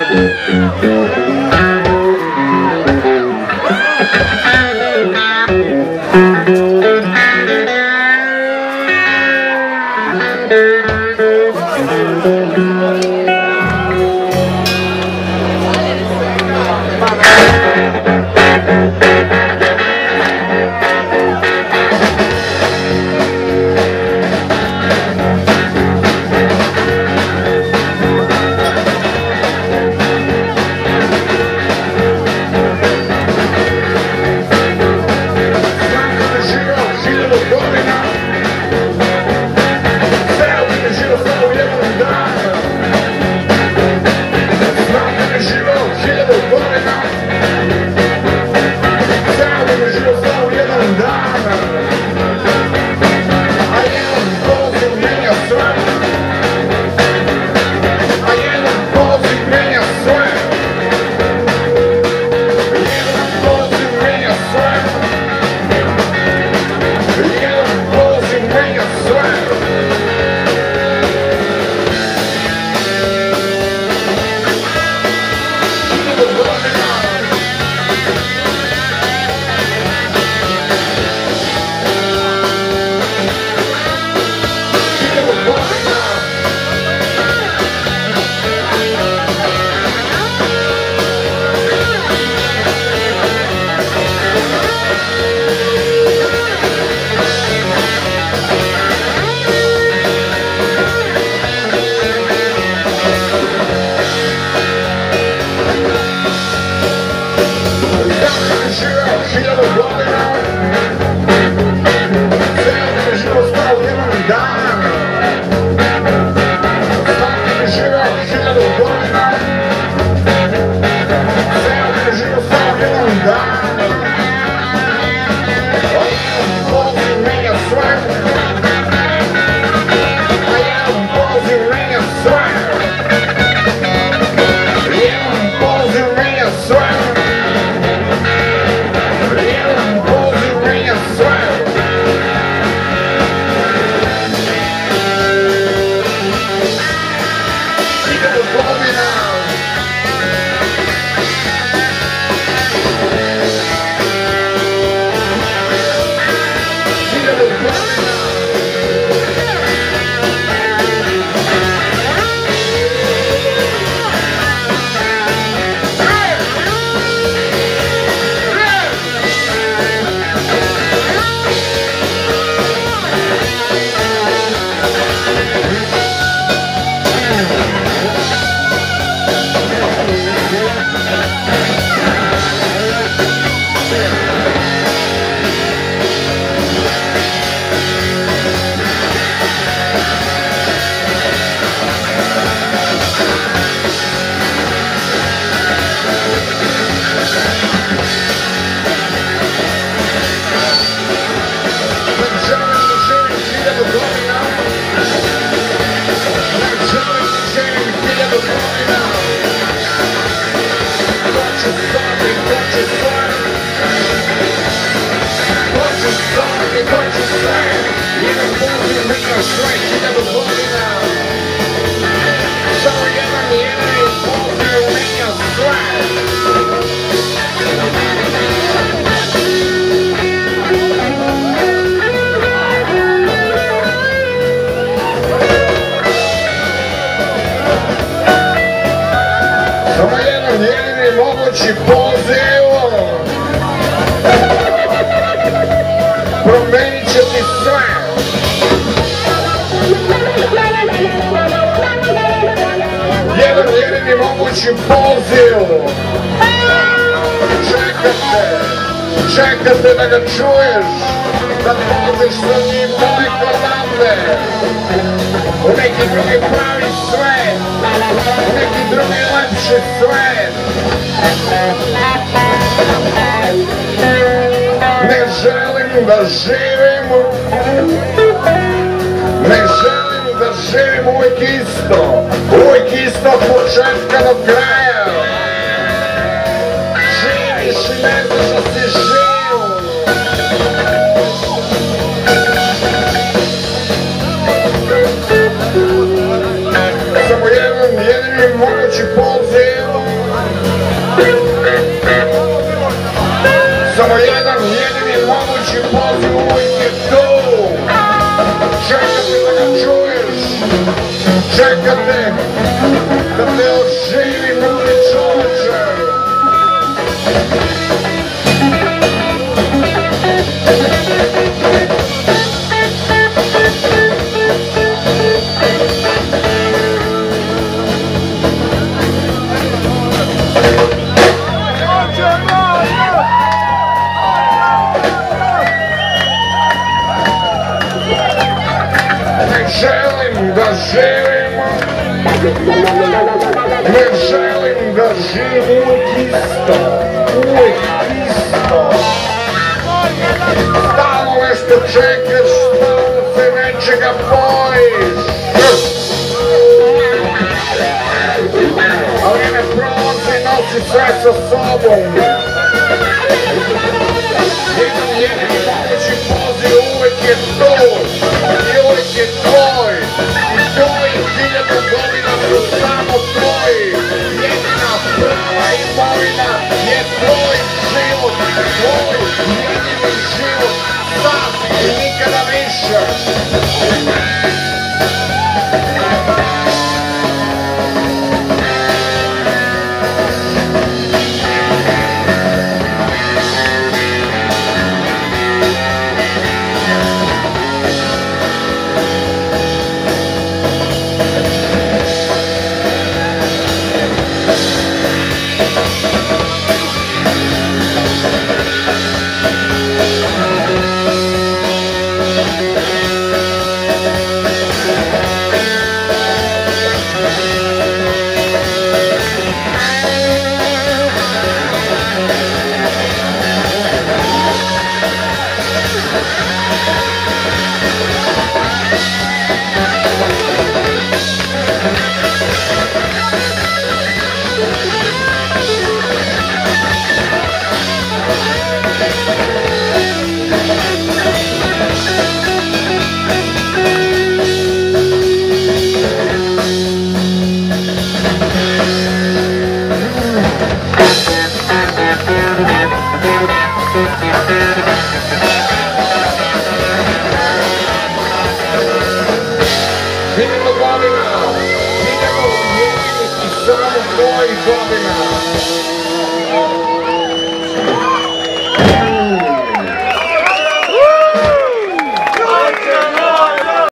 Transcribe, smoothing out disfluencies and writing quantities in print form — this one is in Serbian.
mogući poziv promenit će ti sve. Jedan jedini mogući poziv. Čekate da ga čuješ, da poziš sa njim daleko odavde, u neki drugi pravi svet, u neki drugi lepši svet. Ne želim da živim, ne želim da živim uvijek isto od početka do kraja. Živiš i ne znaš da si živ. Samo jedan jedini mogući poziv. Samo jedan jedini mogući poziv uvijek je tu. Čekate da ga čuješ, čekate da te oživi mrtvi čoveče. Ne želim da živim uvijek isto, uvijek isto. Stalno nešto čekaš, stalno se nečega bojiš. Ali ne prolazi, nosi sve sa sobom. Jedan jedini mogući poziv uvijek je tu i uvijek je tvoj. I tvojih 1000 godina su samo tvoji. Jedina prava imovina je tvoj život, tvoj jedini život, sad i nikada više. Idemo godina, idemo jedinih i samo tvojih godina.